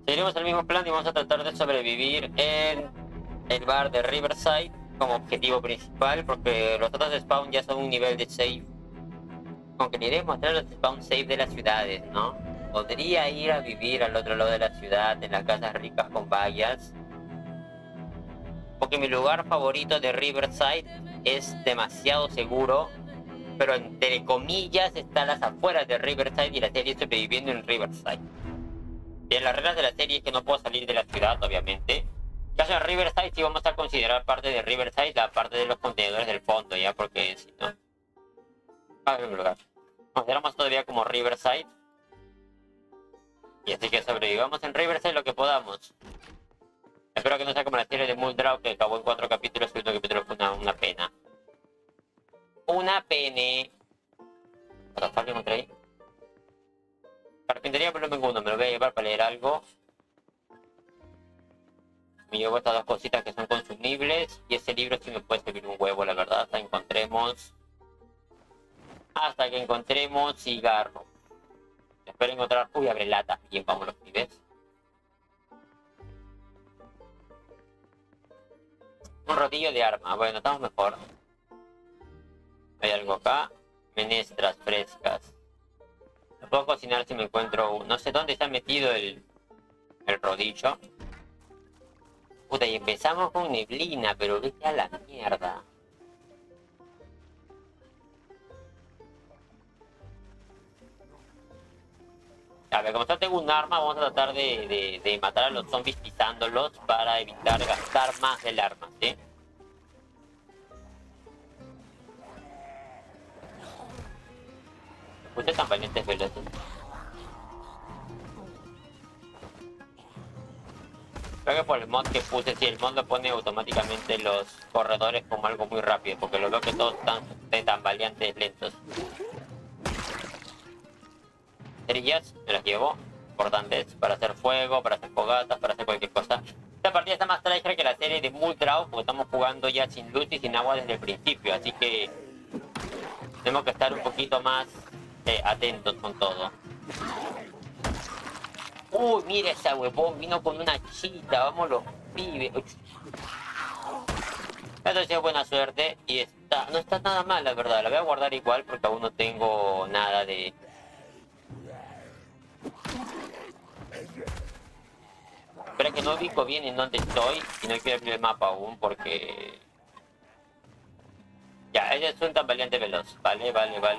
Seguiremos el mismo plan y vamos a tratar de sobrevivir en el bar de Riverside como objetivo principal, porque los otros spawn ya son un nivel de save. Aunque le iré a mostrar los spawn save de las ciudades, ¿no? Podría ir a vivir al otro lado de la ciudad, en las casas ricas con vallas. Porque mi lugar favorito de Riverside es demasiado seguro, pero entre comillas está a las afueras de Riverside y la serie sobreviviendo en Riverside. Bien, las reglas de la serie es que no puedo salir de la ciudad, obviamente. En caso de Riverside, sí vamos a considerar parte de Riverside la parte de los contenedores del fondo, ya, porque si no... Ah, en lugar. Consideramos todavía como Riverside. Y así que sobrevivamos en Riverside lo que podamos. Espero que no sea como la serie de Muldraw que acabó en 4 capítulos y el último capítulo fue una pena. Una pene. ¿Para qué encontré ahí? Carpintería volumen 1, me lo voy a llevar para leer algo. Me llevo estas dos cositas que son consumibles. Y ese libro sí me puede servir un huevo, la verdad. Hasta que encontremos cigarro. Espero encontrar... Uy, abre latas. Bien, vamos los pibes. Un rodillo de arma. Bueno, estamos mejor. Hay algo acá. Menestras frescas. No puedo cocinar si me encuentro... No sé dónde se ha metido el rodillo. Puta, y empezamos con neblina, pero vete a la mierda. A ver, como ya tengo un arma, vamos a tratar de matar a los zombies pisándolos para evitar gastar más del arma, ¿sí? Ustedes tan valientes veloces. Creo que por el mod que puse, si el mod lo pone automáticamente los corredores como algo muy rápido, porque lo veo que todos están de tambaleantes lentos. Cerillas, me las llevo, importantes para hacer fuego, para hacer fogatas, para hacer cualquier cosa. Esta partida está más tryhard que la serie de Muldraw, porque estamos jugando ya sin luz y sin agua desde el principio, así que tenemos que estar un poquito más atentos con todo. Uy, mira esa huevón, vino con una chita, vamos los pibes. Esto sí es buena suerte y no está nada mal, la verdad. La voy a guardar igual porque aún no tengo nada de... Pero es que no ubico bien en dónde estoy y no quiero abrir el mapa aún porque... Ya, ella es un tambaleante veloz. Vale.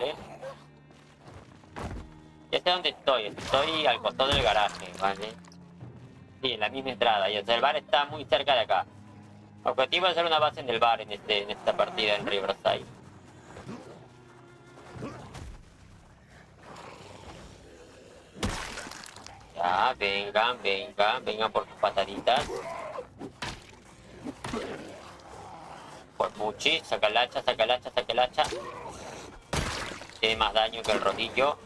Ya sé dónde estoy. Estoy al costado del garaje, ¿vale? Sí, en la misma entrada. Y el bar está muy cerca de acá. El objetivo es hacer una base en el bar en esta partida en Riverside. Ya, vengan por sus pataditas. Por Muchi, saca el hacha. Tiene más daño que el rodillo.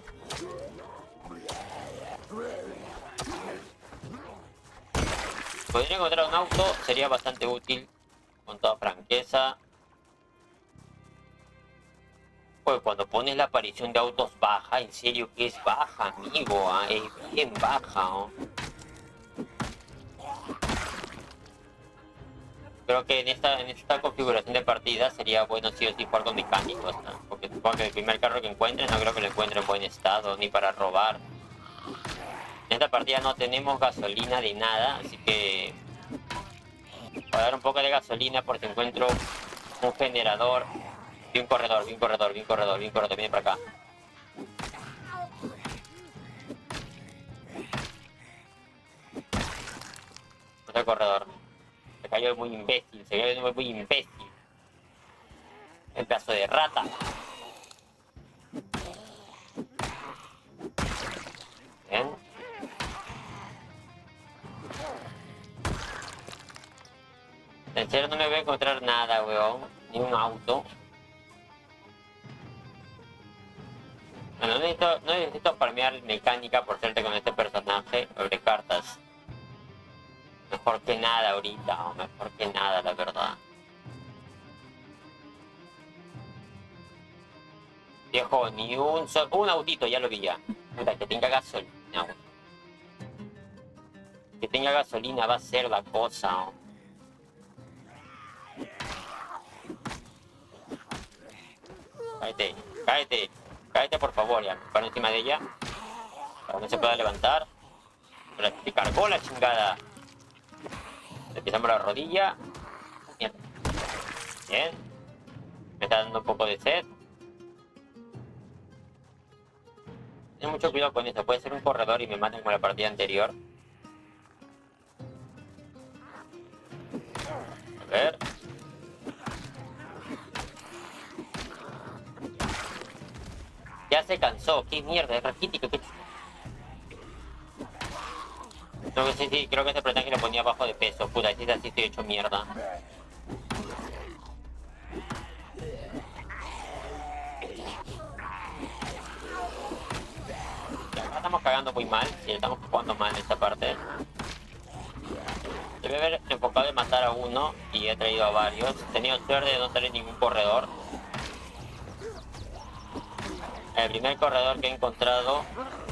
Podría encontrar un auto, sería bastante útil, con toda franqueza. Pues cuando pones la aparición de autos baja, en serio que es baja, amigo, es bien baja, ¿no? Creo que en esta configuración de partida sería bueno sí o sí jugar con mecánicos, ¿no? Porque supongo que el primer carro que encuentre no creo que lo encuentre en buen estado, ni para robar. En esta partida no tenemos gasolina de nada, así que voy a dar un poco de gasolina por si encuentro un generador. Vi un corredor, viene para acá. Otro corredor. Se cayó muy imbécil, muy imbécil. El pedazo de rata. Bien. En serio no me voy a encontrar nada, weón. Ni un auto. Bueno, no necesito farmear mecánica por suerte con este personaje. Sobre cartas. Mejor que nada ahorita, o mejor que nada, la verdad. Viejo, ni un autito, ya lo vi ya. Puta, que tenga gasolina. tenga gasolina va a ser la cosa, ¿no? Cállate, cállate, cállate por favor, ya. Me paro encima de ella. Para que no se pueda levantar. Pero te cargó la chingada. Le pisamos la rodilla. Mierda. Bien. Me está dando un poco de sed. Ten mucho cuidado con eso. Puede ser un corredor y me maten como la partida anterior. A ver. Ya se cansó. ¿Qué mierda? Es raquítico. ¿Qué... No, sí, sí, creo que ese personaje lo ponía bajo de peso. Puta, si es así estoy hecho mierda. Ya, estamos cagando muy mal. Sí, estamos jugando mal en esta parte. Debe haber enfocado en matar a uno y he traído a varios. He tenido suerte de no tener ningún corredor. El primer corredor que he encontrado...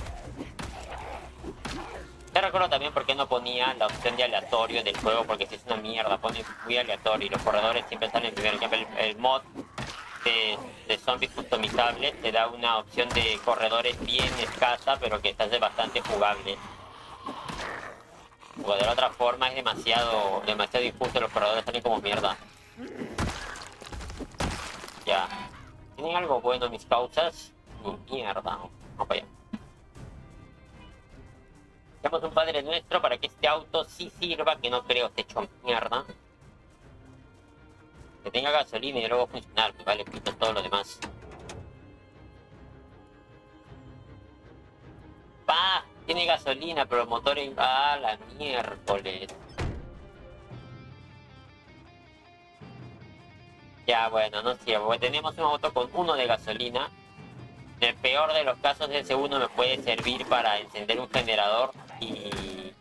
Te recuerdo también por qué no ponía la opción de aleatorio del juego, porque si es una mierda, pone muy aleatorio y los corredores siempre salen primero. Por ejemplo, el mod de zombies customizables te da una opción de corredores bien escasa, pero que se hace bastante jugable. O de la otra forma es demasiado injusto, los corredores salen como mierda. Ya. ¿Tienen algo bueno mis causas? Ni mierda. Vamos para allá. Damos un Padre Nuestro para que este auto sí sirva, que no creo esté hecho mierda. Que tenga gasolina y luego funcionar, pues vale, pito todo lo demás. ¡Pah! Tiene gasolina, pero el motor en... ¡Ah, la miércoles! Ya, bueno, no sirve, porque tenemos un auto con 1 de gasolina. En el peor de los casos, ese 1 me puede servir para encender un generador y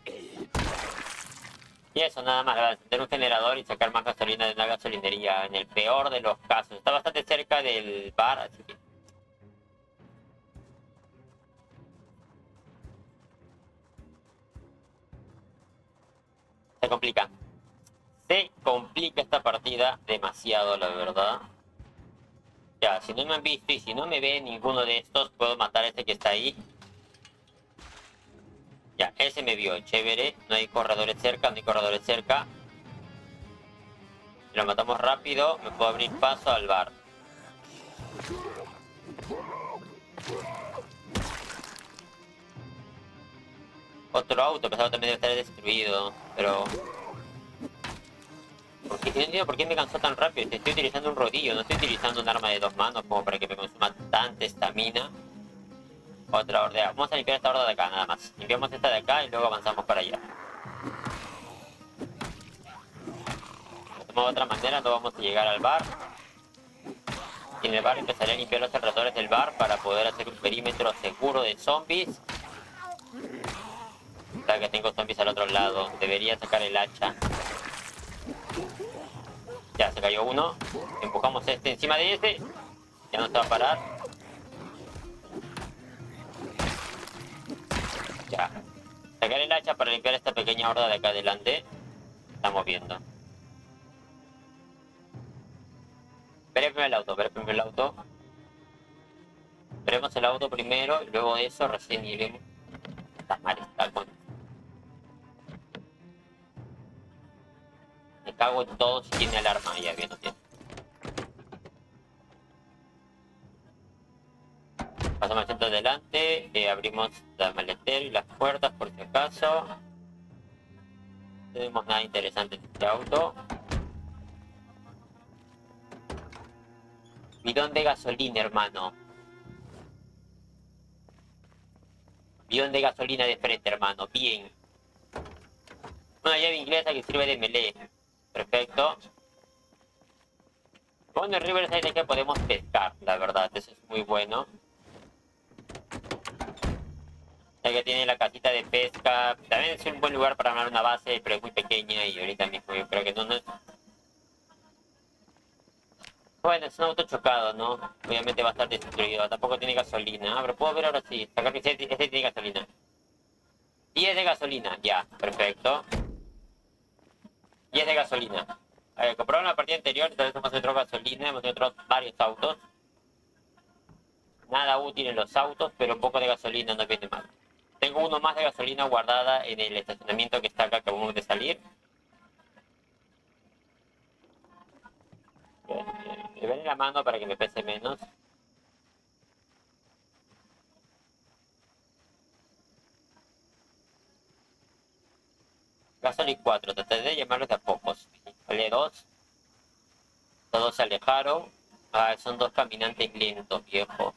eso nada más, para encender un generador y sacar más gasolina de una gasolinería. En el peor de los casos. Está bastante cerca del bar, así que... Se complica. Se complica esta partida demasiado, la verdad. Ya, si no me han visto y si no me ve ninguno de estos, puedo matar a este que está ahí. Ya, ese me vio, chévere. No hay corredores cerca, no hay corredores cerca. Si lo matamos rápido, me puedo abrir paso al bar. Otro auto, pesado también debe estar destruido, pero... Porque no entiendo por qué me cansó tan rápido. Estoy utilizando un rodillo, no estoy utilizando un arma de 2 manos como para que me consuma tanta estamina. Otra horda. Vamos a limpiar esta horda de acá, nada más. Limpiamos esta de acá y luego avanzamos para allá. De otra manera no vamos a llegar al bar. Y en el bar empezaré a limpiar los alrededores del bar para poder hacer un perímetro seguro de zombies. Ya que tengo zombies al otro lado, debería sacar el hacha. Ya, se cayó uno. Empujamos este encima de ese. Ya no se va a parar. Ya. Sacar el hacha para limpiar esta pequeña horda de acá adelante. Estamos viendo. Veré primero el auto, veré primero el auto. Veremos el auto primero y luego de eso recién iremos. Está mal, está con... Me cago en todo si tiene alarma. Ya, bien, no tiene. Pasamos al centro adelante, abrimos la maletera y las puertas por si acaso. No tenemos nada interesante en este auto. Bidón de gasolina, hermano. Bidón de gasolina de frente, hermano. Bien. Una llave inglesa que sirve de melee. Perfecto. Bueno, en Riverside es que podemos pescar, la verdad. Eso es muy bueno. Ya que tiene la casita de pesca. También es un buen lugar para armar una base, pero es muy pequeña y ahorita mismo yo creo que no es... Bueno, es un auto chocado, ¿no? Obviamente va a estar destruido. Tampoco tiene gasolina. Ah, pero puedo ver ahora sí. Sacar que este tiene gasolina. 10 de gasolina, ya, perfecto. 10 de gasolina. Compraron la partida anterior, entonces hemos entrado gasolina, hemos entrado varios autos. Nada útil en los autos, pero un poco de gasolina no viene mal. Tengo uno más de gasolina guardada en el estacionamiento que está acá, que acabamos de salir. Me ven en la mano para que me pese menos. Gasoli 4, traté de llamarlos de a pocos. L2. Todos se alejaron. Ah, son dos caminantes lentos, viejo.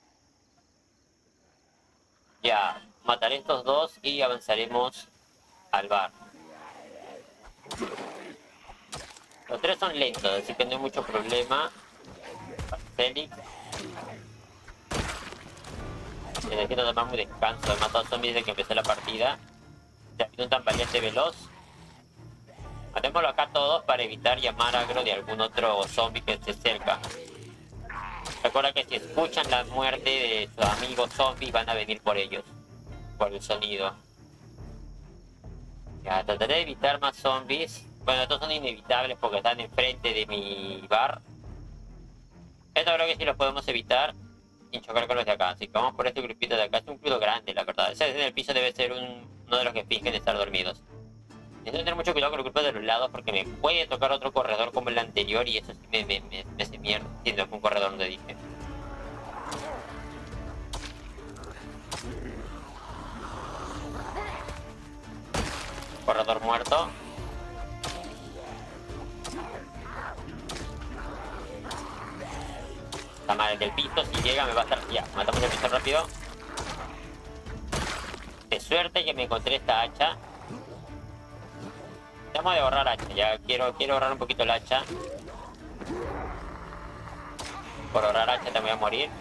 Ya, mataré estos dos y avanzaremos al bar. Los tres son lentos, así que no hay mucho problema. Félix. Necesito tomar un descanso. He matado zombies desde que empecé la partida. Ya tiene un tan valiente veloz. Matémoslo acá todos para evitar llamar agro de algún otro zombie que esté cerca. Recuerda que si escuchan la muerte de sus amigos zombies van a venir por ellos. Por el sonido. Ya, trataré de evitar más zombies. Bueno, estos son inevitables porque están enfrente de mi bar. Esto creo que sí lo podemos evitar sin chocar con los de acá. Así que vamos por este grupito de acá. Es un grupo grande, la verdad. Ese en el piso debe ser uno de los que fingen estar dormidos. Necesito tener mucho cuidado con el grupo de los lados porque me puede tocar otro corredor como el anterior y eso sí me hace mierda. Siendo que un corredor donde dije. Corredor muerto. Está mal el del piso, si llega me va a estar... Ya, matamos el piso rápido. De suerte que me encontré esta hacha. Tenemos de ahorrar hacha, ya quiero ahorrar un poquito el hacha. Por ahorrar hacha te voy a morir.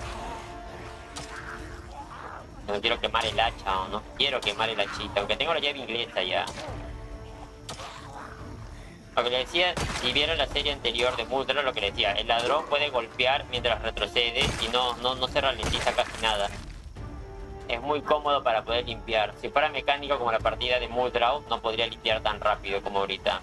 No quiero quemar el hacha, o no quiero quemar el hachita, aunque tengo la llave inglesa ya. Lo que le decía, si vieron la serie anterior de Mulder, lo que le decía, el ladrón puede golpear mientras retrocede y no se ralentiza casi nada. Es muy cómodo para poder limpiar. Si fuera mecánico como la partida de Muldraw, no podría limpiar tan rápido como ahorita.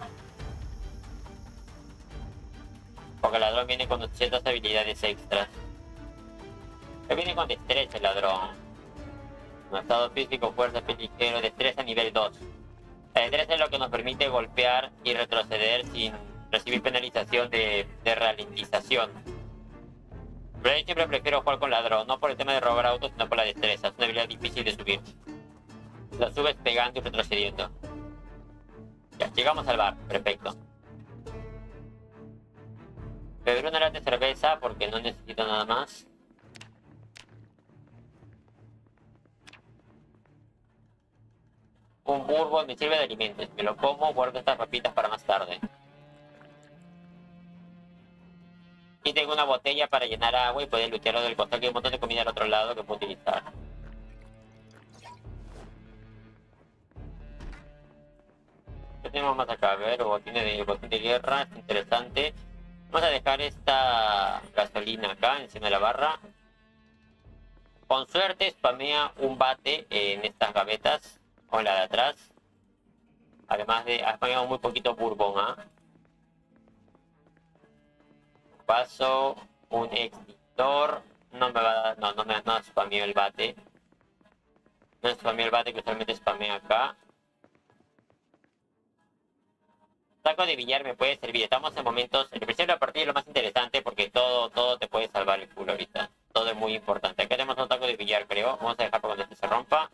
Porque el ladrón viene con ciertas habilidades extras. Él viene con destreza el ladrón. No, estado físico, fuerza, ligero, destreza nivel 2. La destreza es lo que nos permite golpear y retroceder sin recibir penalización de ralentización. Pero yo siempre prefiero jugar con ladrón, no por el tema de robar autos, sino por la destreza. Es una habilidad difícil de subir. Lo subes pegando y retrocediendo. Ya, llegamos al bar, perfecto. Beberé una lata de cerveza porque no necesito nada más. Un bourbon me sirve de alimentos. Me lo como, guardo estas papitas para más tarde. Y tengo una botella para llenar agua y poder lootearlo del costado, que hay un montón de comida al otro lado que puedo utilizar. ¿Qué tenemos más acá? A ver, botín de guerra, es interesante. Vamos a dejar esta gasolina acá, encima de la barra. Con suerte spamea un bate en estas gavetas, o en la de atrás. Además de, ha spameado muy poquito bourbon, ¿ah? Paso un extintor. No me va a dar, no spameó el bate. No spameó el bate, que usualmente spamea acá. Saco de billar me puede servir. Estamos en momentos... El principio de la partida es lo más interesante porque todo te puede salvar el culo ahorita. Todo es muy importante. Acá tenemos un taco de billar, creo. Vamos a dejar para cuando este se rompa.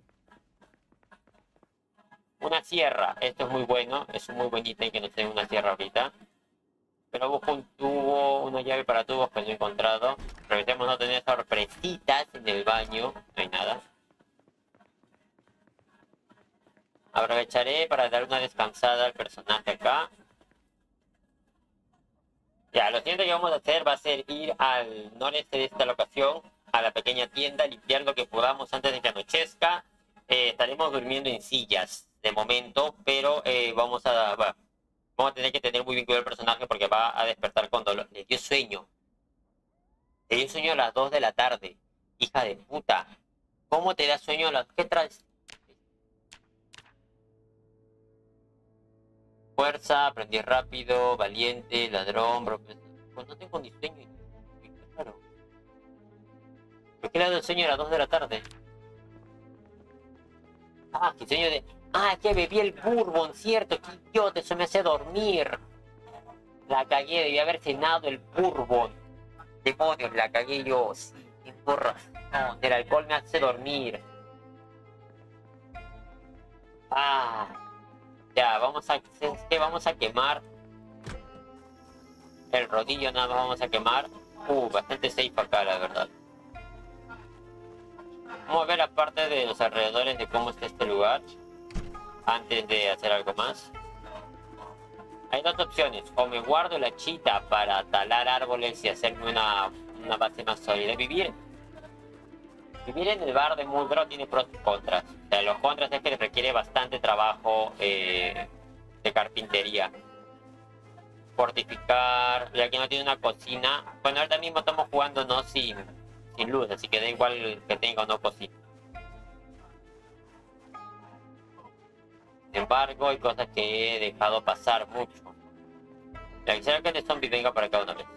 Una sierra. Esto es muy bueno. Es un muy buen ítem que no tenga una sierra ahorita. Pero busco un tubo, una llave para tubos que no he encontrado. Revisemos no tener sorpresitas en el baño. No hay nada. Aprovecharé para dar una descansada al personaje acá. Ya, lo siguiente que vamos a hacer va a ser ir al noreste de esta locación, a la pequeña tienda, limpiar lo que podamos antes de que anochezca. Estaremos durmiendo en sillas de momento, pero vamos a tener que tener muy bien cuidado el personaje porque va a despertar con dolor. Le dio sueño. Le dio sueño a las 2 de la tarde. Hija de puta. ¿Cómo te da sueño a las... ¿Qué traes? Fuerza, aprendí rápido, valiente, ladrón, bro. Pues no tengo ni sueño. Claro. ¿Por qué le da el sueño a las 2 de la tarde? Ah, qué sueño de... Ah, que bebí el bourbon, cierto, qué idiota, eso me hace dormir. La cagué, debí haber cenado el bourbon. Demonios, la cagué yo. Sí, tengo razón. El alcohol me hace dormir. Ah, ya, vamos a quemar el rodillo, nada más vamos a quemar. Bastante safe acá, la verdad. Vamos a ver la parte de los alrededores de cómo está este lugar antes de hacer algo más. Hay dos opciones: o me guardo la chita para talar árboles y hacerme una base más sólida. Vivir en el bar de Muldrow tiene pros y contras. O sea, los contras es que requiere bastante trabajo de carpintería. Fortificar, ya que no tiene una cocina. Bueno, ahorita mismo estamos jugando no sin luz, así que da igual que tenga o no cocina. Sin embargo, hay cosas que he dejado pasar mucho. Quisiera que el zombie venga para acá una vez.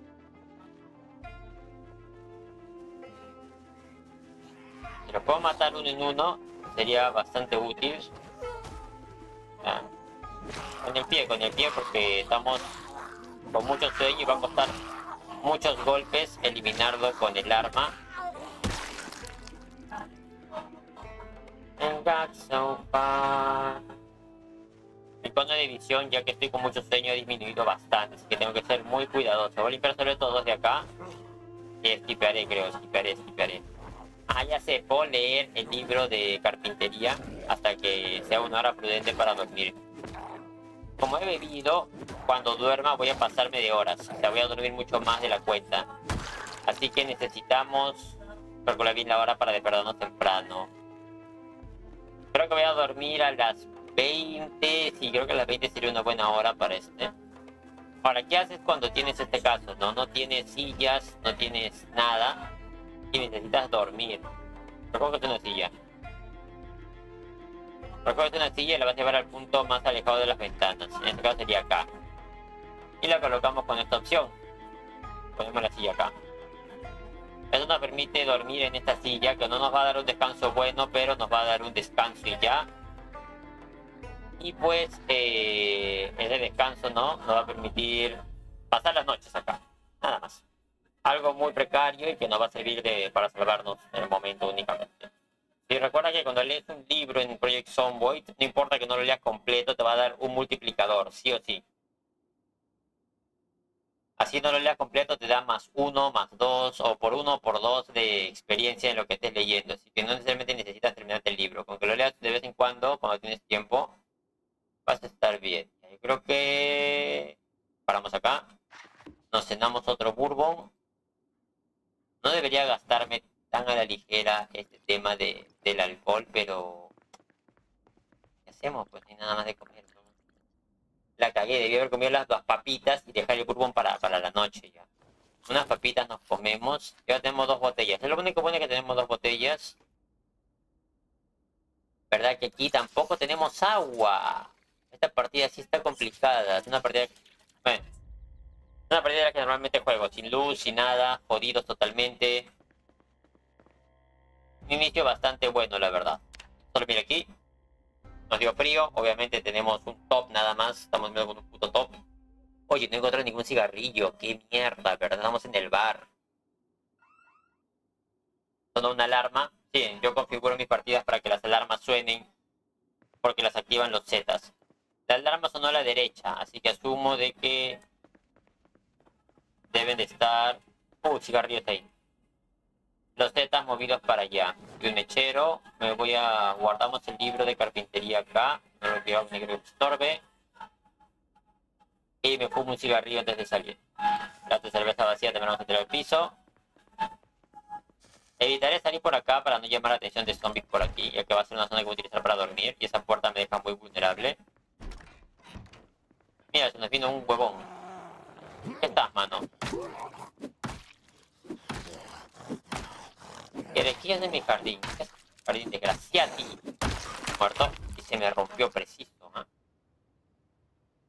Si lo puedo matar uno en uno, sería bastante útil. Ah. Con el pie porque estamos con mucho sueño y va a costar muchos golpes eliminarlo con el arma. Mi cono de visión, ya que estoy con mucho sueño, ha disminuido bastante, así que tengo que ser muy cuidadoso. Voy a limpiar sobre todo de acá y esquipearé, creo, esquipearé. Ah, ya sé, puedo leer el libro de carpintería hasta que sea una hora prudente para dormir. Como he bebido, cuando duerma voy a pasarme de horas, o sea, voy a dormir mucho más de la cuenta. Así que necesitamos calcular bien la hora para despertarnos temprano. Creo que voy a dormir a las 20, sí, creo que a las 20 sería una buena hora para este. Ahora, ¿qué haces cuando tienes este caso? No tienes sillas, no tienes nada y necesitas dormir. Recógete una silla. Recógete una silla y la vas a llevar al punto más alejado de las ventanas. En este caso sería acá. Y la colocamos con esta opción. Ponemos la silla acá. Eso nos permite dormir en esta silla, que no nos va a dar un descanso bueno, pero nos va a dar un descanso y ya. Y pues ese descanso nos va a permitir pasar las noches acá. Nada más. Algo muy precario y que nos va a servir para salvarnos en el momento únicamente. Y recuerda que cuando lees un libro en Project Zomboid, no importa que no lo leas completo, te va a dar un multiplicador, sí o sí. Así no lo leas completo, te da +1, +2 o por 1 o por 2 de experiencia en lo que estés leyendo. Así que no necesariamente necesitas terminarte el libro. Con que lo leas de vez en cuando tienes tiempo, vas a estar bien. Yo creo que paramos acá. Nos cenamos otro bourbon. No debería gastarme tan a la ligera este tema del alcohol, pero ¿qué hacemos? Pues no hay nada más de comer, ¿no? La cagué, debí haber comido las 2 papitas y dejar el bourbon para la noche ya. Unas papitas nos comemos. Ya tenemos 2 botellas. Es lo único bueno que tenemos 2 botellas. ¿Verdad que aquí tampoco tenemos agua? Esta partida sí está complicada. Es una partida... Bueno, es una partida en la que normalmente juego. Sin luz, sin nada. Jodidos totalmente. Un inicio bastante bueno, la verdad. Solo mira aquí. Nos dio frío. Obviamente tenemos un top nada más. Estamos viendo con un puto top. Oye, no encontré ningún cigarrillo. Qué mierda, ¿verdad? Estamos en el bar. Sonó una alarma. Sí, yo configuro mis partidas para que las alarmas suenen, porque las activan los Zetas. La alarma sonó a la derecha, así que asumo de que deben de estar... cigarrillos ahí. Los Zetas movidos para allá. Y un mechero. Guardamos el libro de carpintería acá. No lo quiero que estorbe. Y me fumo un cigarrillo antes de salir. La cerveza vacía también vamos a tirar al piso. Evitaré salir por acá para no llamar la atención de zombies por aquí, ya que va a ser una zona que voy a utilizar para dormir y esa puerta me deja muy vulnerable. Mira, se nos vino un huevón. ¿Qué estás, mano? Herejías de mi jardín. ¿Qué es jardín? Desgraciado. Muerto. Y se me rompió preciso.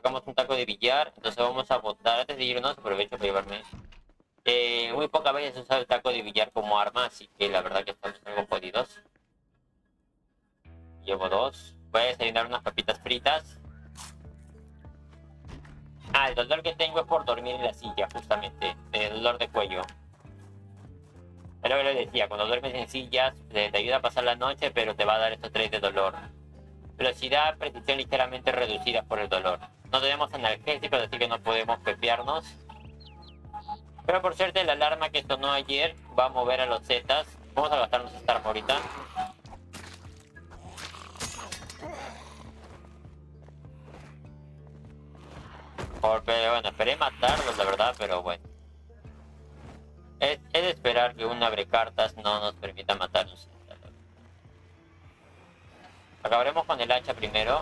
Sacamos un taco de billar. Entonces vamos a botar. Antes de irnos, aprovecho para llevarme. Muy pocas veces he usado el taco de billar como arma, así que la verdad que estamos algo jodidos. Llevo 2. Voy a desayunar unas papitas fritas. Ah, el dolor que tengo es por dormir en la silla, justamente. El dolor de cuello. Es lo que les decía, cuando duermes en sillas te ayuda a pasar la noche, pero te va a dar estos 3 de dolor. Velocidad, precisión ligeramente reducida por el dolor. No tenemos analgésicos, así que no podemos pepearnos. Pero por suerte la alarma que sonó ayer va a mover a los Zetas. Vamos a gastarnos esta arma ahorita. Bueno, esperé matarlos, la verdad, pero bueno. Es de esperar que un abrecartas no nos permita matarnos. Acabaremos con el hacha primero.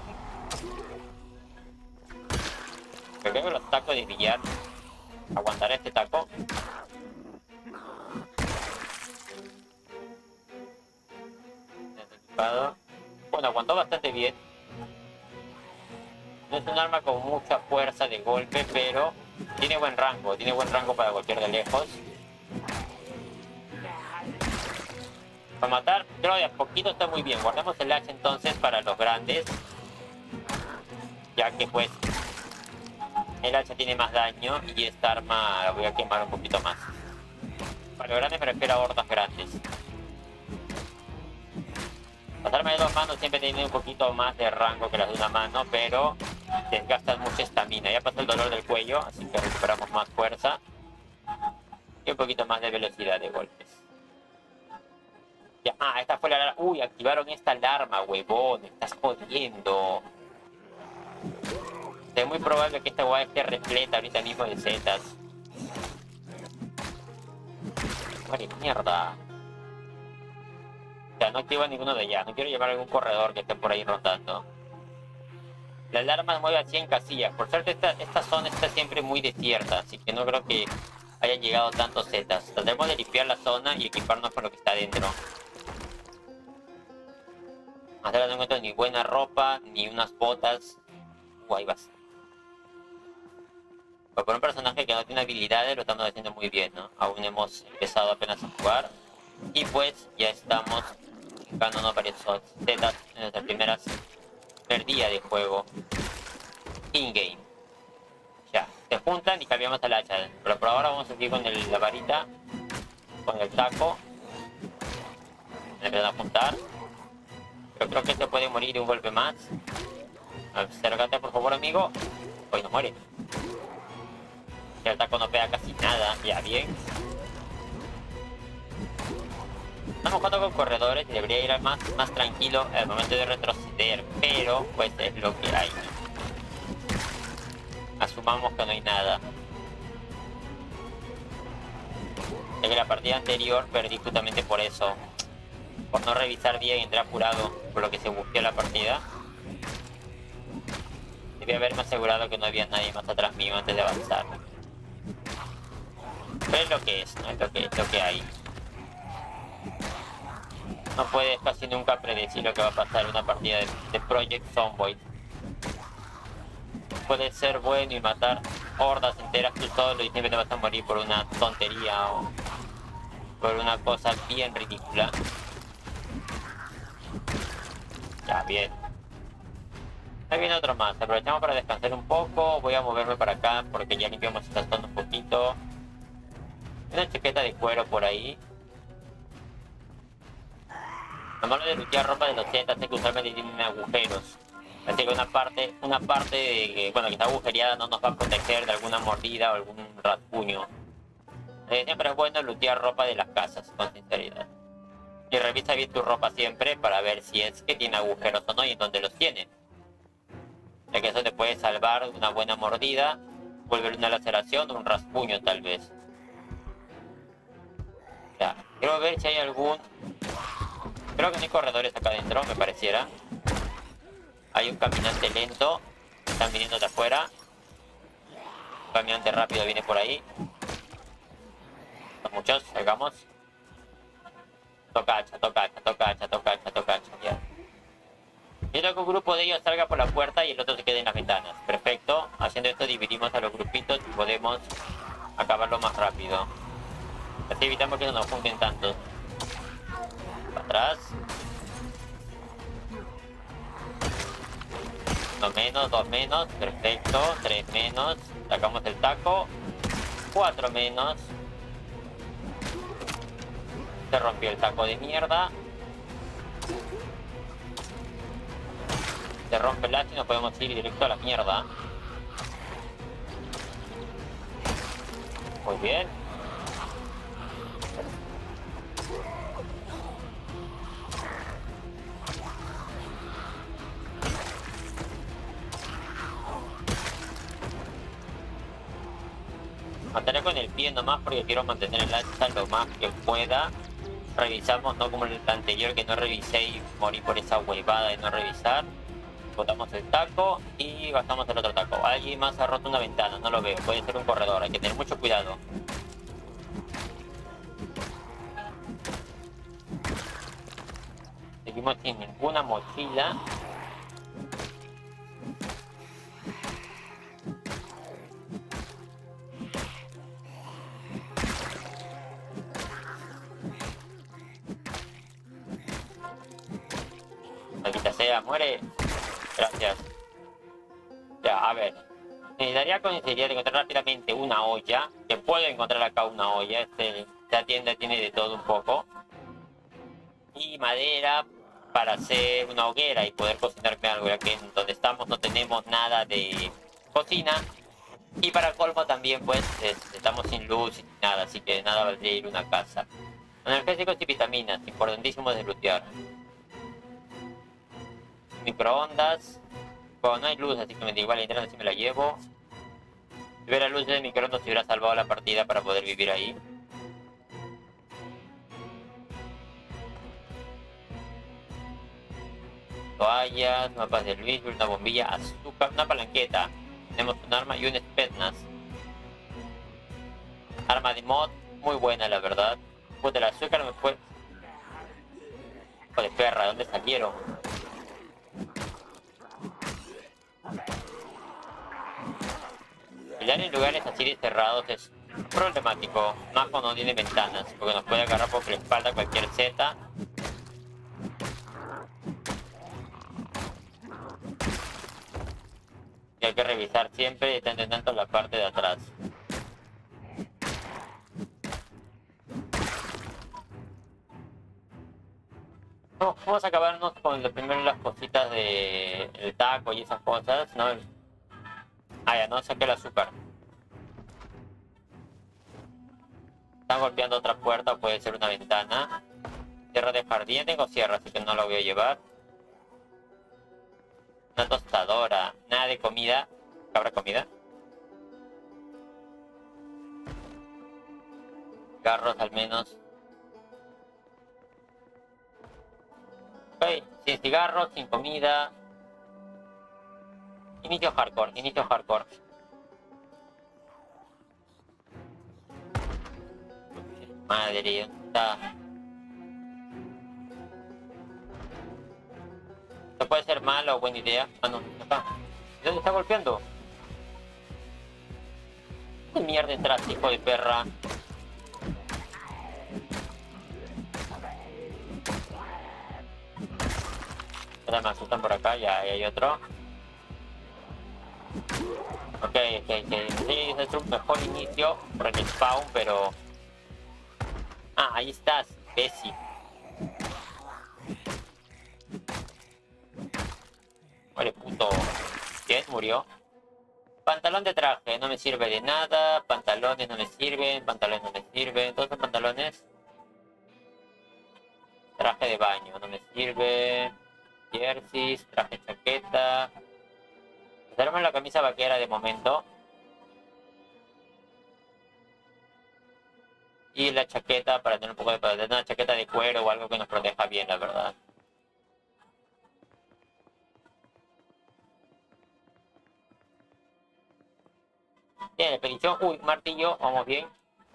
Creo que los tacos de billar. Aguantaré este taco. Bueno, aguantó bastante bien. No es un arma con mucha fuerza de golpe, pero tiene buen rango. Tiene buen rango para golpear de lejos. Para matar, creo de a poquito está muy bien. Guardemos el hacha entonces para los grandes. Ya que pues el hacha tiene más daño y esta arma la voy a quemar un poquito más. Para los grandes me refiero a hordas grandes. Las armas de 2 manos siempre tienen un poquito más de rango que las de una mano, pero desgastan mucha estamina. Ya pasó el dolor del cuello, así que recuperamos más fuerza y un poquito más de velocidad de golpes. Ya, esta fue la alarma. Uy, activaron esta alarma, huevón. Me estás jodiendo. Es muy probable que esta guay esté repleta ahorita mismo de zetas. Vale, mierda. Ya, no activa ninguno de allá. No quiero llevar algún corredor que esté por ahí rotando. La alarma mueve a 100 casillas. Por suerte esta zona está siempre muy desierta, así que no creo que hayan llegado tantos zetas. Tendremos de limpiar la zona y equiparnos con lo que está adentro. Hasta ahora no encuentro ni buena ropa, ni unas botas. Ahí vas. Pero por un personaje que no tiene habilidades lo estamos haciendo muy bien, ¿no? Aún hemos empezado apenas a jugar. Y pues ya estamos ganando varios zetas en nuestras primer día de juego. In-game. Ya, se juntan y cambiamos al hacha. Pero por ahora vamos a seguir con la varita. Con el taco. Empiezan a juntar. Pero creo que se puede morir de un golpe más. Acércate por favor, amigo. Hoy no muere. El taco no pega casi nada. Ya, bien. Estamos jugando con corredores y debería ir más tranquilo al momento de retroceder. Pero, pues es lo que hay. Asumamos que no hay nada. Es que la partida anterior perdí justamente por eso. Por no revisar bien, entré apurado, por lo que se bugueó la partida. Debí haberme asegurado que no había nadie más atrás mío antes de avanzar. Pero es lo que es, ¿no? Es lo que hay. No puedes casi nunca predecir lo que va a pasar en una partida de Project Zomboid. Puedes ser bueno y matar hordas enteras tú solo y siempre te vas a morir por una tontería o por una cosa bien ridícula. Ya, bien. Ahí viene otro más. Aprovechamos para descansar un poco. Voy a moverme para acá porque ya limpiamos esta zona un poquito. Una chaqueta de cuero por ahí. Lo malo de luchar ropa de los zetas es que usualmente tienen agujeros. Así que una parte de, bueno, que está agujereada no nos va a proteger de alguna mordida o algún rasguño. Siempre es bueno lutear ropa de las casas, con sinceridad. Y revisa bien tu ropa siempre para ver si es que tiene agujeros o no y en dónde los tiene. Ya que eso te puede salvar una buena mordida, volver una laceración o un rasguño tal vez. Ya, quiero ver si hay algún... Creo que no hay corredores acá adentro, me pareciera. Hay un caminante lento. Están viniendo de afuera. Un caminante rápido viene por ahí. Son muchos, salgamos. Toca hacha, toca hacha, toca hacha, toca hacha, toca hacha, ya. Quiero que un grupo de ellos salga por la puerta y el otro se quede en las ventanas. Perfecto. Perfecto. Haciendo esto dividimos a los grupitos y podemos acabarlo más rápido. Así evitamos que no nos junten tanto. Para atrás. Uno menos, dos menos. Perfecto. Tres menos. Sacamos el taco. Cuatro menos. Se rompió el taco de mierda. Se rompe el hacha y nos podemos ir directo a la mierda. Muy bien. Mataré con el pie nomás porque quiero mantener el hacha lo más que pueda. Revisamos, no como el anterior que no revisé y morí por esa huevada de no revisar. Botamos el taco y gastamos el otro taco. Alguien más ha roto una ventana, no lo veo. Puede ser un corredor, hay que tener mucho cuidado. Seguimos sin ninguna mochila. Maldita sea, muere. Gracias. Ya, a ver. Necesitaría conseguir encontrar rápidamente una olla. Que puedo encontrar acá una olla. Esta tienda tiene de todo un poco. Y madera para hacer una hoguera y poder cocinarme algo, ya que en donde estamos no tenemos nada de cocina. Y para colmo también, pues, estamos sin luz y nada, así que nada valdría ir a una casa. Analgésicos y vitaminas, importantísimos de lootear. Microondas. Bueno, no hay luz, así que me da igual, la linterna si me la llevo. Si hubiera luz de microondas, se hubiera salvado la partida para poder vivir ahí. Toallas, mapas de Luis, una bombilla, azúcar, una palanqueta. Tenemos un arma y un Spetsnaz. Arma de mod, muy buena la verdad. Puta, el azúcar me fue... Hijo de perra, ¿dónde salieron? Pelear en lugares así de cerrados es problemático, más cuando no tiene ventanas, porque nos puede agarrar por la espalda cualquier Z. Y hay que revisar siempre de tanto en tanto la parte de atrás. No, vamos a acabarnos con lo primero las cositas de el taco y esas cosas, ¿no? Ah, ya no saqué el azúcar. Están golpeando otra puerta, puede ser una ventana. Sierra de jardín, tengo sierra, así que no la voy a llevar. Una tostadora, nada de comida. ¿Habrá comida? Garros al menos. Ok, sin cigarros, sin comida. Inicio hardcore, inicio hardcore. Madre, ¿dónde está? Esto puede ser mala o buena idea. Ah, no, acá. ¿Dónde está golpeando? ¿Qué mierda detrás, hijo de perra? Ahora me asustan por acá, ya ahí hay otro. Ok. Sí, es un mejor inicio por el spawn, pero... Ah, ahí estás, imbécil. Vale, puto. ¿Quién murió? Pantalón de traje, no me sirve de nada. Pantalones no me sirven, pantalones no me sirven. ¿Dónde son pantalones? Traje de baño, no me sirve. Jerseys, traje chaqueta. Tenemos la camisa vaquera de momento. Y la chaqueta para tener un poco de... Para tener una chaqueta de cuero o algo que nos proteja bien, la verdad. Bien, expedición. Uy, martillo, vamos bien.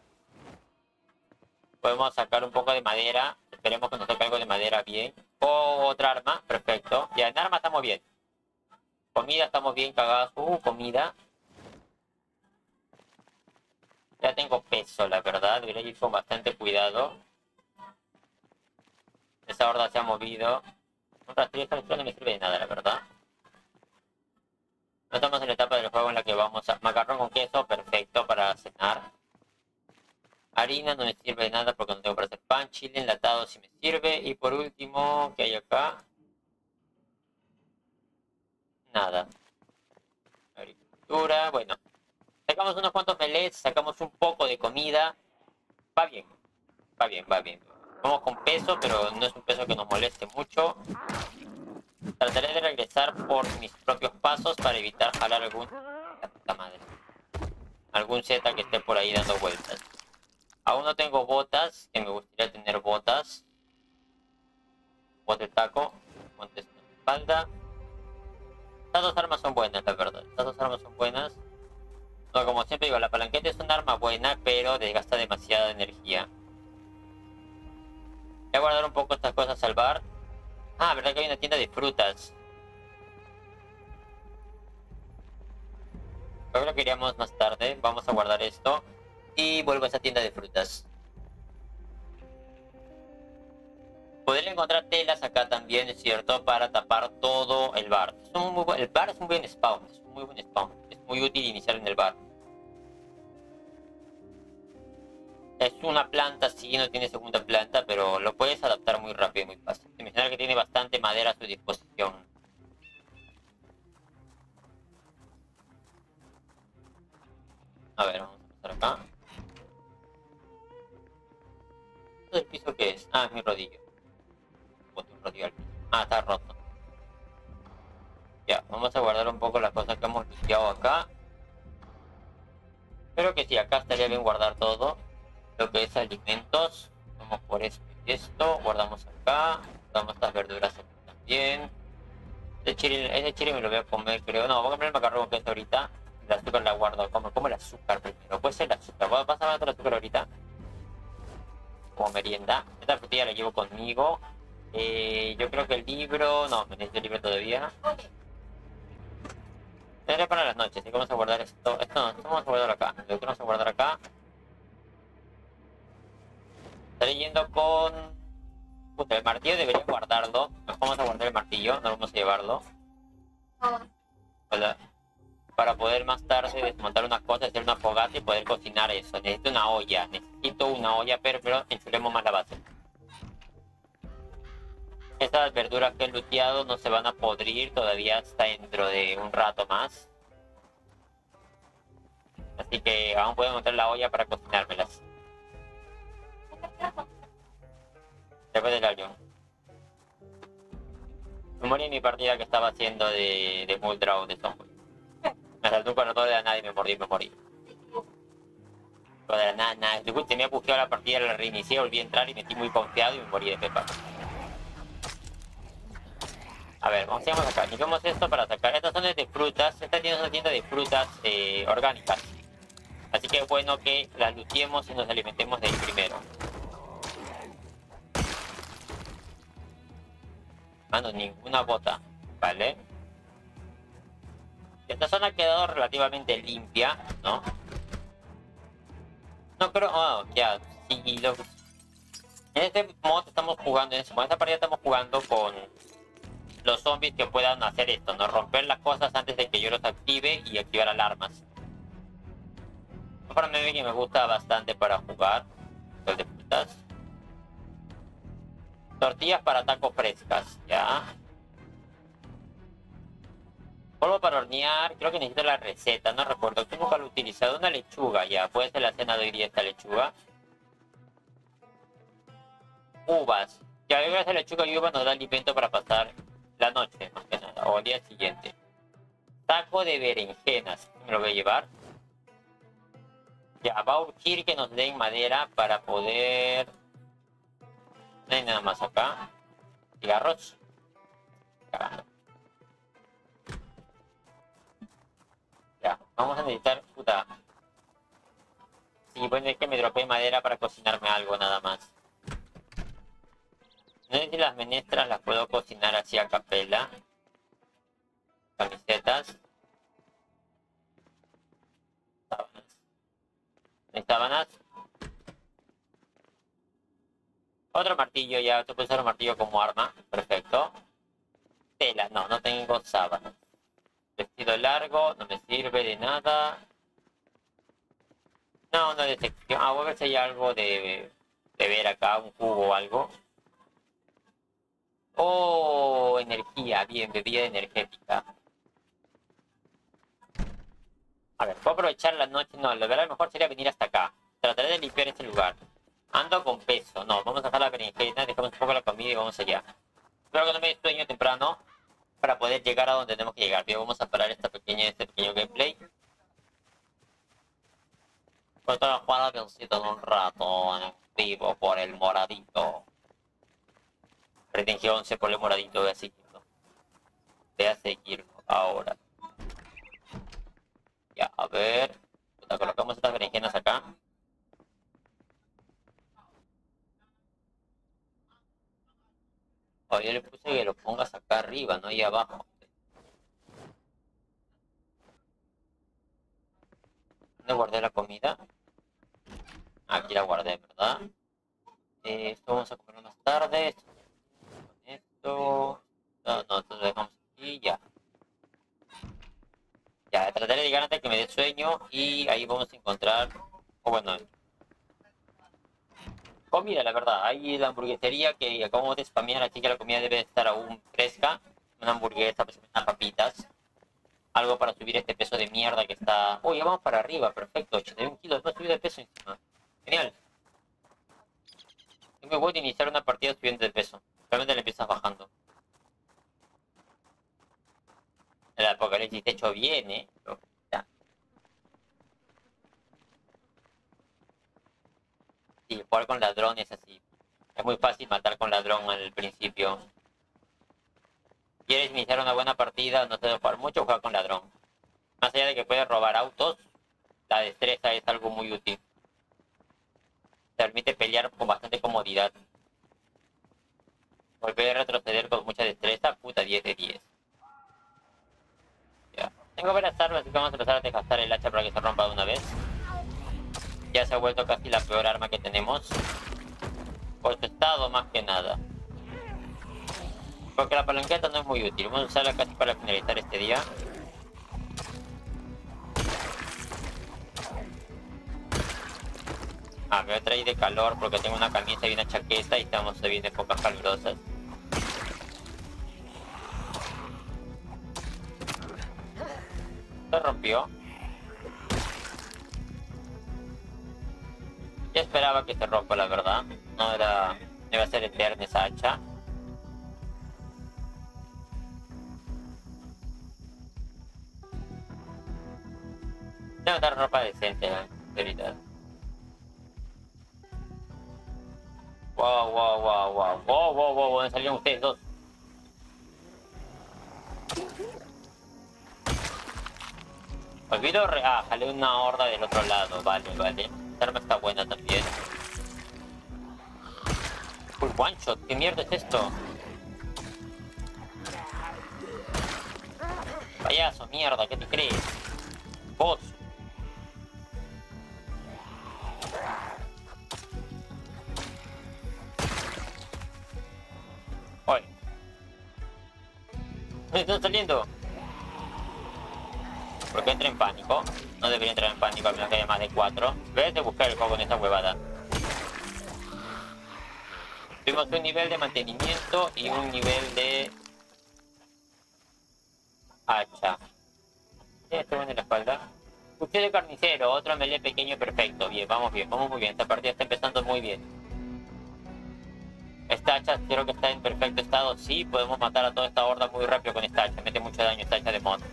Podemos sacar un poco de madera. Esperemos que nos toque algo de madera bien. O otra arma, perfecto. Ya, en arma estamos bien. Comida, estamos bien cagados. Comida. Ya tengo peso, la verdad. Debería ir con bastante cuidado. Esa horda se ha movido. Un rastrillo no me sirve de nada, la verdad. No estamos en la etapa del juego en la que vamos a... Macarrón con queso, perfecto para cenar. Harina no me sirve de nada porque no tengo para hacer pan. Chile enlatado sí me sirve. Y por último, ¿qué hay acá? Nada. Agricultura, bueno. Sacamos unos cuantos melets, sacamos un poco de comida. Va bien. Va bien, va bien. Vamos con peso, pero no es un peso que nos moleste mucho. Trataré de regresar por mis propios pasos para evitar jalar algún... La puta madre. Algún Z que esté por ahí dando vueltas. Aún no tengo botas, que me gustaría tener botas. Bote taco. Montes en la espalda. Estas dos armas son buenas, la verdad. Estas dos armas son buenas. No, como siempre digo, la palanqueta es un arma buena, pero desgasta demasiada energía. Voy a guardar un poco estas cosas a salvar. Ah, verdad que hay una tienda de frutas. Creo que lo queríamos más tarde. Vamos a guardar esto. Y vuelvo a esa tienda de frutas. Podría encontrar telas acá también, es cierto, para tapar todo el bar. El bar es un buen spawn. Es un muy buen spawn. Es muy útil iniciar en el bar. Es una planta, sí, no tiene segunda planta, pero lo puedes adaptar muy rápido y muy fácil. Te mencionar que tiene bastante madera a su disposición. A ver, vamos a pasar acá. ¿El piso qué es? Ah, es mi rodillo. Boté un rodillo al piso. Ah, está roto. Ya, vamos a guardar un poco las cosas que hemos limpiado acá. Creo que sí, acá estaría bien guardar todo. Lo que es alimentos. Vamos por esto y esto. Guardamos acá. Guardamos estas verduras aquí también. Ese chile me lo voy a comer, creo. No, voy a comer el macarrón con queso ahorita. El azúcar la guardo. Como el azúcar primero. Puede ser el azúcar. ¿Vas a matar el azúcar ahorita? Como merienda. Esta frutilla la llevo conmigo. Yo creo que el libro... No, me necesito el libro todavía. Será para las noches, así que vamos a guardar esto. Esto no, esto vamos a guardar acá. Lo que vamos a guardar acá. Estaré yendo con... Puta, el martillo debería guardarlo. Vamos a guardar el martillo, no vamos a llevarlo. Hola. Para poder más tarde desmontar unas cosas, hacer una fogata y poder cocinar eso. Necesito una olla. Necesito una olla, pero enchulemos más la base. Estas verduras que he looteado no se van a podrir todavía hasta dentro de un rato más. Así que aún puedo encontrar la olla para cocinármelas. Después del avión. Me morí en mi partida que estaba haciendo de Muldraw de Zombie. Me saltó un corredor de la nada y me morí. Pero de la nada. Tenía bugueado la partida, la reinicié, volví a entrar y metí muy confiado y me morí de pepa. A ver, vamos acá. Limpiamos esto para sacar. Estas son de frutas. Esta tienda es una tienda de frutas orgánicas. Así que es bueno que las lutiemos y nos alimentemos de ahí primero. Mano, ninguna bota. Vale. Esta zona ha quedado relativamente limpia, ¿no? No creo... Oh, ya. Sí, en este mod estamos jugando... En esta partida estamos jugando con... los zombies que puedan hacer esto, ¿no? Romper las cosas antes de que yo los active y activar alarmas. Para mí que me gusta bastante para jugar. El de putas. Tortillas para tacos frescas, ya. Polvo para hornear, creo que necesito la receta, no recuerdo. Yo nunca lo he utilizado. Una lechuga, ya. Puede ser la cena de hoy día esta lechuga. Uvas. Ya, esa lechuga y uvas nos da alimento para pasar la noche, más que nada, o el día siguiente. Taco de berenjenas, me lo voy a llevar. Ya, va a urgir que nos den madera para poder... No hay nada más acá. Cigarros. Ya, vamos a necesitar... Puta. Sí, bueno, es que me dropé madera para cocinarme algo nada más. No sé si las menestras las puedo cocinar así a capela. Camiseta. sábanitas. Sábanas. ¿Hay sábanas? Otro martillo ya. Tú puedes usar un martillo como arma. Perfecto. Tela. No, no tengo sábanas. Vestido largo. No me sirve de nada. No, no de sección. Ah, voy a ver si hay algo de ver acá. Un cubo o algo. Oh, energía. Bien, bebida energética. A ver, puedo aprovechar la noche. No, lo verdad mejor sería venir hasta acá. Trataré de limpiar este lugar. Ando con peso. No, vamos a dejar la berenjena, dejamos un poco la comida y vamos allá. Espero que no me dé sueño temprano para poder llegar a donde tenemos que llegar. Bien, vamos a parar este pequeño gameplay. Pues voy a jugar avioncito en un rato en vivo por el moradito. Retención 11 por el moradito, voy a seguirlo. Voy a seguirlo ahora. Ya, a ver. Colocamos estas berenjenas acá. Oh, yo le puse que lo pongas acá arriba, no ahí abajo. ¿Dónde guardé la comida? Aquí la guardé, ¿verdad? Esto vamos a comer más tarde. Esto... No, esto lo dejamos aquí, ya. Ya, trataré de llegar antes que me dé sueño y ahí vamos a encontrar... O bueno... Comida, la verdad. Hay la hamburguesería que acabamos de spamear, así que la comida debe estar aún fresca. Una hamburguesa, pues unas papitas. Algo para subir este peso de mierda que está... Uy, ya vamos para arriba, perfecto. 81 kilos, no subir de peso encima. Genial. Es muy bueno iniciar una partida subiendo de peso. Realmente le empiezas bajando. El apocalipsis te hecho bien, Ya. Sí, jugar con ladrón es así. Es muy fácil matar con ladrón al principio. ¿Quieres iniciar una buena partida? No te debe jugar mucho, juega con ladrón. Más allá de que puedes robar autos, la destreza es algo muy útil. Te permite pelear con bastante comodidad. Volver a retroceder con mucha destreza, puta, 10 de 10. Ya. Tengo varias armas, así que vamos a empezar a desgastar el hacha para que se rompa de una vez. Ya se ha vuelto casi la peor arma que tenemos. Por su estado, más que nada. Porque la palanqueta no es muy útil. Vamos a usarla casi para finalizar este día. Ah, me voy a traer de calor porque tengo una camisa y una chaqueta y estamos bien de épocas calurosas. Se rompió. Yo esperaba que se rompa, la verdad. No iba a ser eterna esa hacha. Debe dar ropa decente, de verdad. Wow, ¿dónde salieron ustedes dos? Olvido jalé una horda del otro lado, vale. Esta arma está buena también. Full one shot, ¿qué mierda es esto? Payaso, mierda, ¿qué te crees? Vos. Oye. ¿Me están saliendo? Porque entra en pánico. No debería entrar en pánico a menos que haya más de 4. Ves de buscar el juego con esta huevada. Tuvimos un nivel de mantenimiento y un nivel de hacha. Esto en la espalda. Cuchillo de carnicero, otro melee pequeño perfecto. Bien, vamos muy bien. Esta partida está empezando muy bien. Esta hacha creo que está en perfecto estado. Sí, podemos matar a toda esta horda muy rápido con esta hacha. Mete mucho daño esta hacha de mod.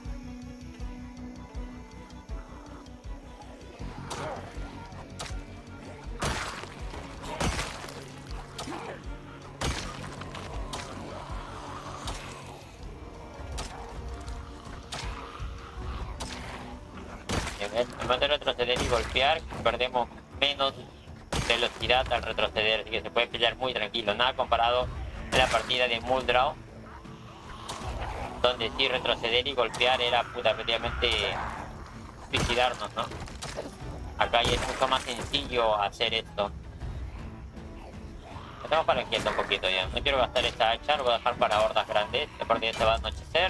En momento de retroceder y golpear, perdemos menos velocidad al retroceder, así que se puede pelear muy tranquilo. Nada comparado a la partida de Muldraw, donde sí retroceder y golpear era puta prácticamente suicidarnos, ¿no? Acá ya es mucho más sencillo hacer esto. Estamos para quieto un poquito ya. No quiero gastar esta hacha, lo voy a dejar para hordas grandes. Aparte ya se va a anochecer.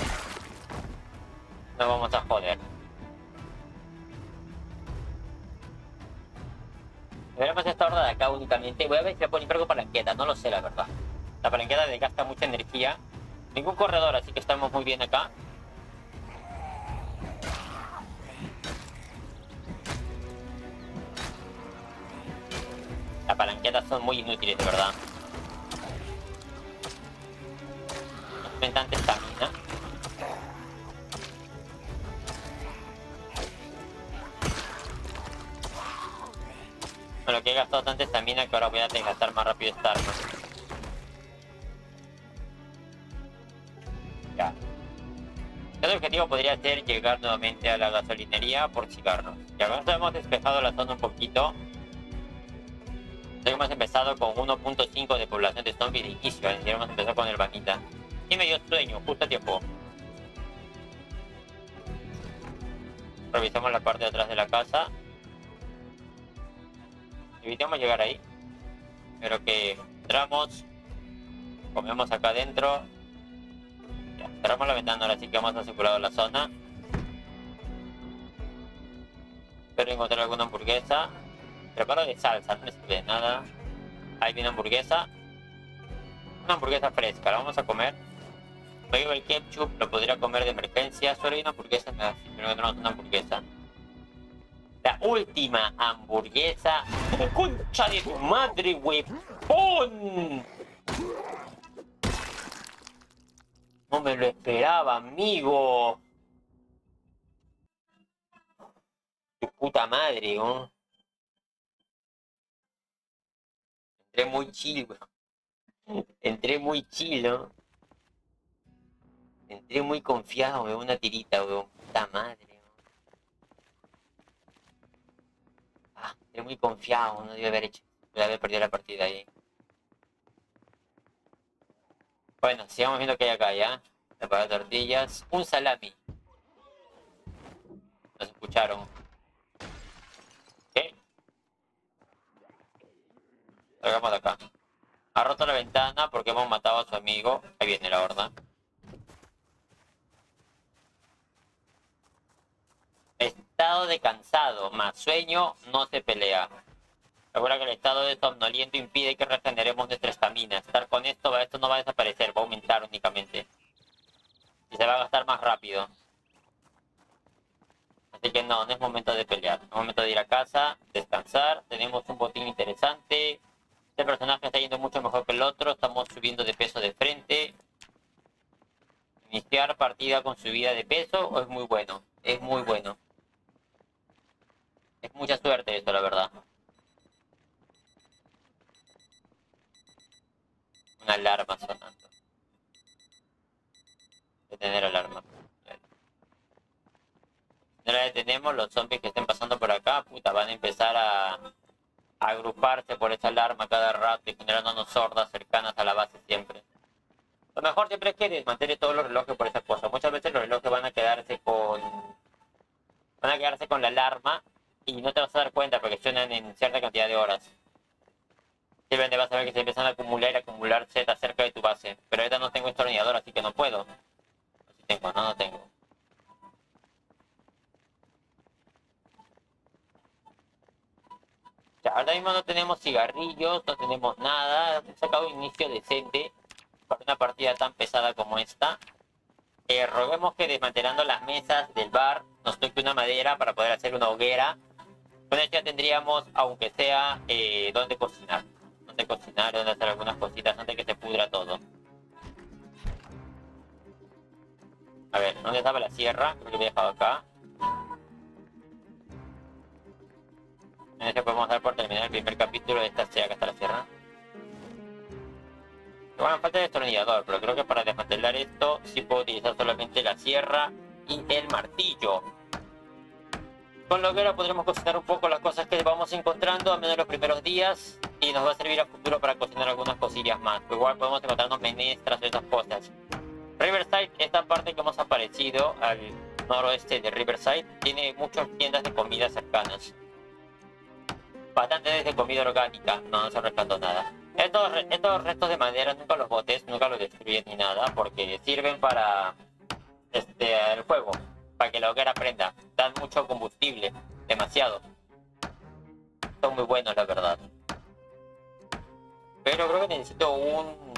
Nos vamos a joder. Veremos esta horda de acá únicamente. Voy a ver si le puedo limpiar con palanqueta, no lo sé la verdad. La palanqueta desgasta mucha energía. Ningún corredor, así que estamos muy bien acá. Las palanquetas son muy inútiles, de verdad. No tienen tanta estamina. Bueno, que he gastado tanta estamina que ahora voy a desgastar más rápido esta arma. Ya. El objetivo podría ser llegar nuevamente a la gasolinería por cigarros. Ya con esto hemos despejado la zona un poquito. Hemos empezado con 1.5 de población de zombies de inicio, y hemos empezado con el vanita. Y me dio sueño, justo a tiempo. Revisamos la parte de atrás de la casa. Evitemos llegar ahí. Pero que entramos. Comemos acá adentro. Ya, cerramos la ventana, ahora sí que hemos asegurado la zona. Espero encontrar alguna hamburguesa. Preparo de salsa, no me sirve de nada. Ahí viene hamburguesa. Una hamburguesa fresca, la vamos a comer. Luego el ketchup lo podría comer de emergencia. Solo hay una hamburguesa, pero no tenemos una hamburguesa. La última hamburguesa. ¡Concha de tu madre, huevón! No me lo esperaba, amigo. Tu puta madre, ¿no? Entré muy chill, weón. Entré muy chill, ¿no? Entré muy confiado, weón. Una tirita, weón. Puta madre, weón. Ah, entré muy confiado, no debe haber hecho. Debe haber perdido la partida ahí. Bueno, sigamos viendo qué hay acá, ¿ya? Preparar tortillas. Un salami. Nos escucharon. ¿Qué? Salgamos de acá. Ha roto la ventana porque hemos matado a su amigo. Ahí viene la horda. Estado de cansado más sueño no se pelea. Recuerda que el estado de somnoliento impide que regeneremos nuestra estamina. Estar con esto no va a desaparecer, va a aumentar únicamente. Y se va a gastar más rápido. Así que no es momento de pelear. Es momento de ir a casa, descansar. Tenemos un botín interesante. Este personaje está yendo mucho mejor que el otro. Estamos subiendo de peso de frente. Iniciar partida con subida de peso es muy bueno. Es muy bueno. Es mucha suerte esto, la verdad. Una alarma sonando. Detener alarma. No la detenemos, los zombies que estén pasando por acá, puta, van a empezar a agruparse por esa alarma cada rato y generándonos sordas cercanas a la base siempre. Lo mejor siempre es que desmantele todos los relojes por esas cosas. Muchas veces los relojes van a quedarse con la alarma y no te vas a dar cuenta porque suenan en cierta cantidad de horas. Simplemente vas a ver que se empiezan a acumular Z cerca de tu base. Pero ahorita no tengo destornillador, así que no puedo. Si tengo, no tengo. Ya, ahora mismo no tenemos cigarrillos, no tenemos nada. Hemos sacado un inicio decente para una partida tan pesada como esta. Roguemos que desmantelando las mesas del bar nos toque una madera para poder hacer una hoguera. Con esto ya tendríamos, aunque sea, donde cocinar. Donde hacer algunas cositas antes que se pudra todo. A ver, ¿dónde estaba la sierra? Creo que lo he dejado acá. En este podemos dar por terminar el primer capítulo de esta serie. Acá está la sierra. Bueno, falta el destornillador, pero creo que para desmantelar esto sí puedo utilizar solamente la sierra y el martillo. Con la hoguera podremos cocinar un poco las cosas que vamos encontrando, al menos los primeros días, y nos va a servir a futuro para cocinar algunas cosillas más. Igual podemos encontrarnos menestras o esas cosas. Riverside, esta parte que hemos aparecido al noroeste de Riverside, tiene muchas tiendas de comida cercanas. Bastante de comida orgánica, no se rescató nada. Estos restos de madera nunca los botes, nunca los destruyes ni nada, porque sirven para el fuego, para que la hoguera prenda. Dan mucho combustible, demasiado. Son muy buenos, la verdad. Pero creo que necesito un...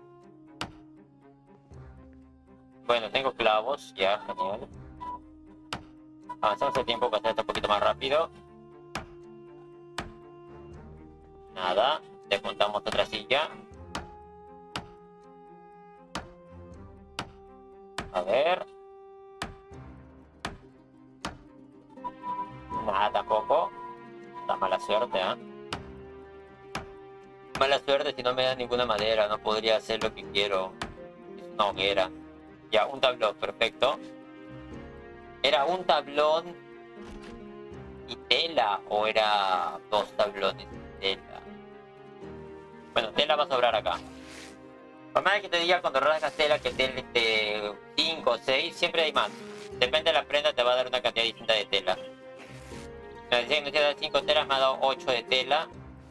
Bueno, tengo clavos, ya, genial. Avanzamos el tiempo para hacer esto un poquito más rápido. Nada, desmontamos otra silla. A ver. Nada tampoco. Da mala suerte, ¿eh? Mala suerte si no me dan ninguna madera, no podría hacer lo que quiero. Es una hoguera. Ya, un tablón, perfecto. ¿Era un tablón y tela o era dos tablones y tela? Bueno, tela va a sobrar acá. Por más que te diga cuando rasgas tela que tela de 5 o 6, siempre hay más. Depende de la prenda, te va a dar una cantidad distinta de tela. Me decía que me hiciera 5 telas, me ha dado 8 de tela.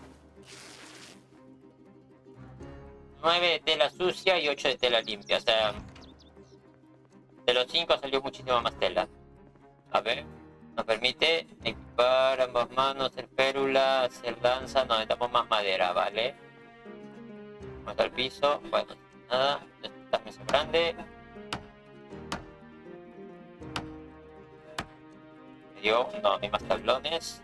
9 de tela sucia y 8 de tela limpia. O sea, de los 5 salió muchísimo más tela. A ver, nos permite equipar ambas manos, hacer férula, hacer lanza. No, necesitamos más madera, ¿vale? ¿Cómo está el piso? Bueno, nada. Esta mesa grande. Me dio, no hay más tablones.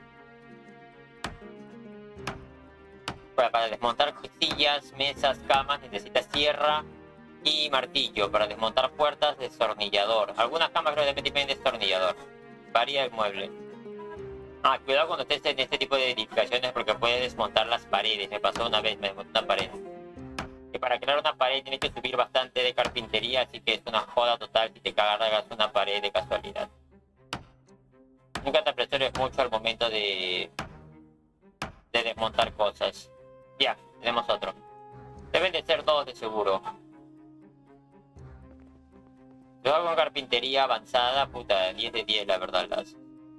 Para desmontar sillas, mesas, camas necesitas sierra y martillo. Para desmontar puertas, destornillador. Algunas camas creo que tienen destornillador. Varía el mueble. Ah, cuidado cuando estés en este tipo de edificaciones porque puedes desmontar las paredes. Me pasó una vez, me desmonté una pared. Y para crear una pared tienes que subir bastante de carpintería, así que es una joda total si te cargas una pared de casualidad. Nunca te apresures mucho al momento de desmontar cosas. Ya, tenemos otro. Deben de ser todos de seguro. Yo hago con carpintería avanzada, puta, 10 de 10 la verdad las.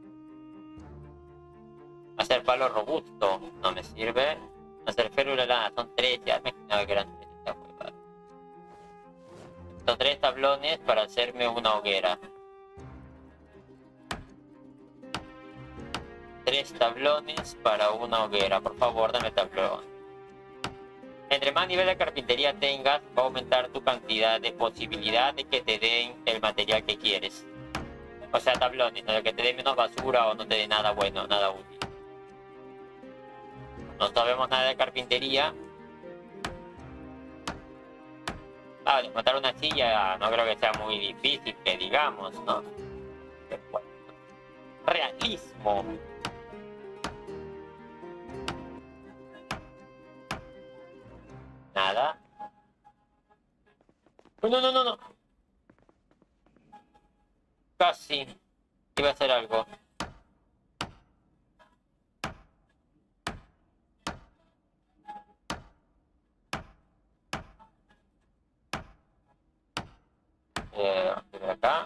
Hacer palo robusto, no me sirve. Hacer férula lana, son 3, ya me imaginaba que eran 3 esta huevada. Son 3 tablones para hacerme una hoguera. 3 tablones para una hoguera, por favor dame tablón. Entre más nivel de carpintería tengas, va a aumentar tu cantidad de posibilidad de que te den el material que quieres. O sea, tablones, no de que te den menos basura o no te dé nada bueno, nada útil. No sabemos nada de carpintería. Ah, desmontar una silla no creo que sea muy difícil, que digamos, ¿no? Realismo. Nada. No. Casi. Iba a hacer algo. De acá.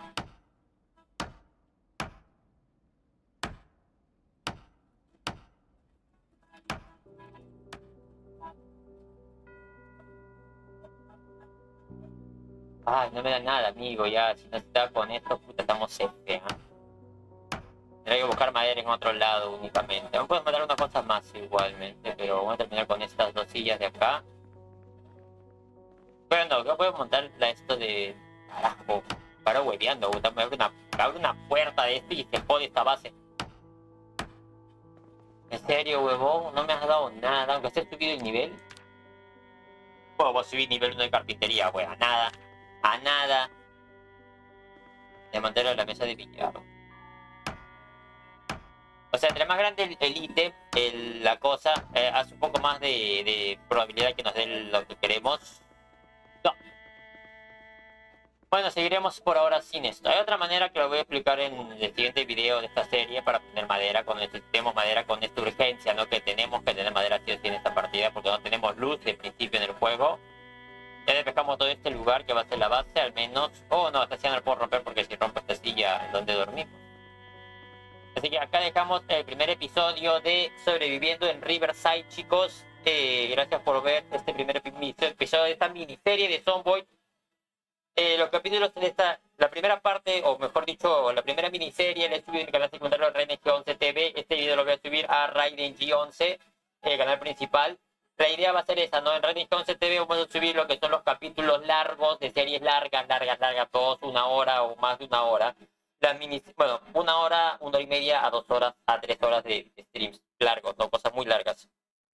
Ay, no me da nada, amigo, ya, si no está con esto, puta, estamos F, ¿eh? Tendré que buscar madera en otro lado únicamente. Aún puedo mandar unas cosas más igualmente, pero vamos a terminar con estas 2 sillas de acá. Pero no, yo puedo montar esto de... Carajo, para hueveando, puta, me abre una puerta de esto y se jode esta base. ¿En serio, huevón? No me has dado nada, aunque esté subido el nivel. Puedo subir nivel 1 de carpintería, weón, a nada. A nada. De mantener la mesa de billar. O sea, entre más grande el ítem, la cosa, hace un poco más de probabilidad que nos dé lo que queremos. No. Bueno, seguiremos por ahora sin esto. Hay otra manera que lo voy a explicar en el siguiente video de esta serie para obtener madera. Cuando necesitemos madera con esta urgencia, ¿no? Que tenemos que tener madera sí o sí en esta partida porque no tenemos luz de principio en el juego. Ya despejamos todo este lugar que va a ser la base, al menos. Oh, no, esta silla no la puedo romper porque si rompo esta silla, ¿en donde dormimos? Así que acá dejamos el primer episodio de Sobreviviendo en Riverside, chicos. Gracias por ver este primer episodio de esta miniserie de Zomboid. Los capítulos de la primera parte, o mejor dicho, la primera miniserie la he subido en mi canal secundario Raiden G11 TV. Este video lo voy a subir a Raiden G11, el canal principal. La idea va a ser esa, ¿no? En Raiden G11 TV vamos a subir lo que son los capítulos largos, de series largas, todos 1 hora o más de 1 hora. Las bueno, 1 hora, 1 hora y media a 2 horas, a 3 horas de streams largos, ¿no? Cosas muy largas.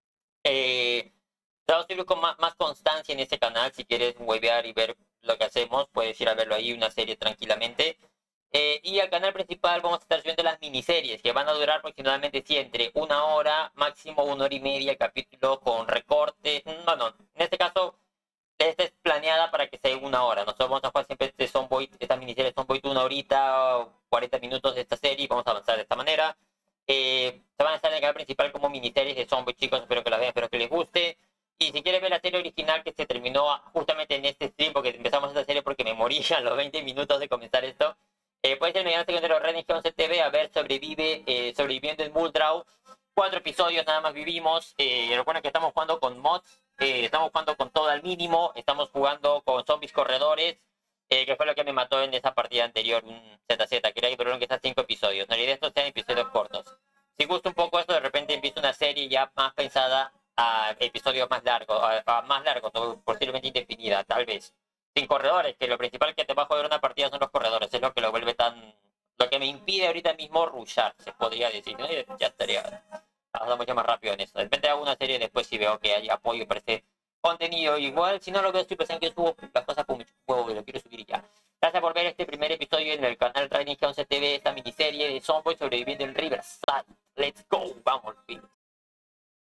Vamos a subir con más constancia en este canal. Si quieres huevear y ver lo que hacemos, puedes ir a verlo ahí, una serie tranquilamente. Y al canal principal vamos a estar subiendo las miniseries, que van a durar aproximadamente entre 1 hora, máximo 1 hora y media el capítulo, con recortes. Bueno, en este caso, esta es planeada para que sea 1 hora. Nosotros vamos a jugar siempre esta miniserie Zomboid 1 horita o 40 minutos de esta serie, y vamos a avanzar de esta manera. Se van a estar en el canal principal como miniseries de Zomboid, chicos. Espero que las vean, espero que les guste. Y si quieres ver la serie original, que se terminó justamente en este stream, porque empezamos esta serie porque me morí a los 20 minutos de comenzar esto, puedes ir en mi canal secundario Raiden G11 TV a ver Sobreviviendo en Muldraugh. 4 episodios nada más vivimos. Recuerden que estamos jugando con mods, estamos jugando con todo al mínimo, estamos jugando con zombies corredores, que fue lo que me mató en esa partida anterior, un ZZ. Quería que duraron que 5 episodios. No, la idea de estos sean episodios cortos. Si gusta un poco esto, de repente empiezo una serie ya más pensada a episodios más largos, ¿no? Posiblemente indefinida, tal vez. Sin corredores, que lo principal que te va a joder una partida son los corredores, es lo que lo vuelve tan... Lo que me impide ahorita mismo rushar, se podría decir, ¿no? Ya estaría avanzando mucho más rápido en eso. De repente hago una serie después si veo que hay apoyo para este contenido. Igual, si no lo veo, estoy pensando que subo las cosas con mucho huevo y lo quiero subir ya. Gracias por ver este primer episodio en el canal Raiden G11 TV, esta miniserie de Zomboid Sobreviviendo en Riverside. Let's go, vamos, fin.